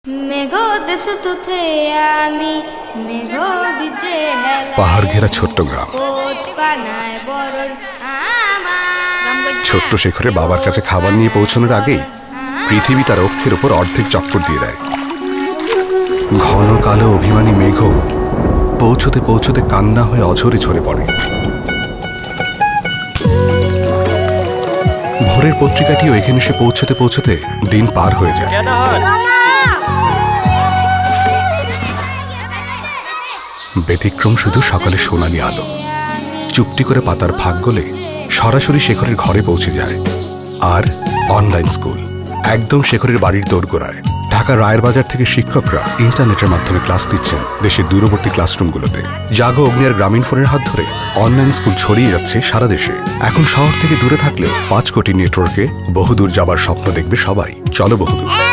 পাহাড় ঘেরা ছোট্ট গ্রাম। ছোট্ট শেখরের বাবার কাছে খাবার নিয়ে পৌঁছানোর আগেই পৃথিবী তার অক্ষের উপর অর্ধেক চক্কর দিয়ে দেয়। ঘন কালো অভিমানী মেঘ পৌঁছতে পৌঁছতে কান্না হয়ে অঝরে ঝরে পড়ে। ভোরের পত্রিকাটিও এখানে এসে পৌঁছতে পৌঁছতে দিন পার হয়ে যায়। ব্যতিক্রম শুধু সকালে সোনালি আলো। চুপটি করে পাতার ফাঁক গলে সরাসরি শেখরের ঘরে পৌঁছে যায়। আর অনলাইন স্কুল একদম শেখরের বাড়ির দোরগোড়ায়। ঢাকার রায়ের বাজার থেকে শিক্ষকরা ইন্টারনেটের মাধ্যমে ক্লাস নিচ্ছেন দেশের দূরবর্তী ক্লাসরুমগুলোতে। জাগো অগ্নিয়ার গ্রামীণ ফোনের হাত ধরে অনলাইন স্কুল ছড়িয়ে যাচ্ছে সারা দেশে। এখন শহর থেকে দূরে থাকলেও 5 কোটি নেটওয়ার্কে বহুদূর যাবার স্বপ্ন দেখবে সবাই। চলো বহুদূর।